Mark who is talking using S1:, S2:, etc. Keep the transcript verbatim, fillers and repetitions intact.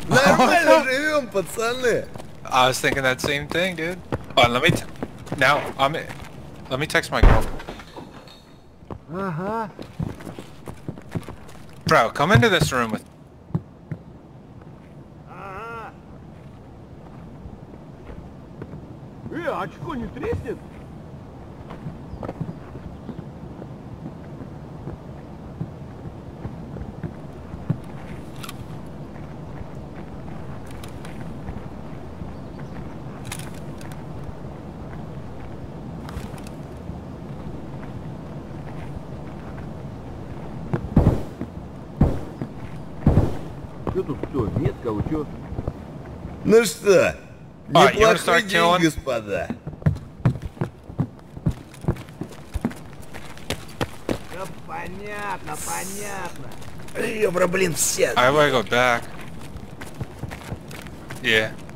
S1: Нормально живем, пацаны.
S2: I was thinking that same thing, dude. Oh, let me. T now, I'm. Let me text my girl.
S3: Ага.
S2: Bro, come into this room with.
S3: Ага. Э, очко не треснет? Что тут кто? Нет кого, чё?
S1: Ну что,
S2: А, you wanna
S1: неплохой
S2: start
S1: день,
S2: killing?
S1: господа.
S3: Да понятно, понятно.
S1: Ребра, блин, все.
S2: I gotta go back. Yeah.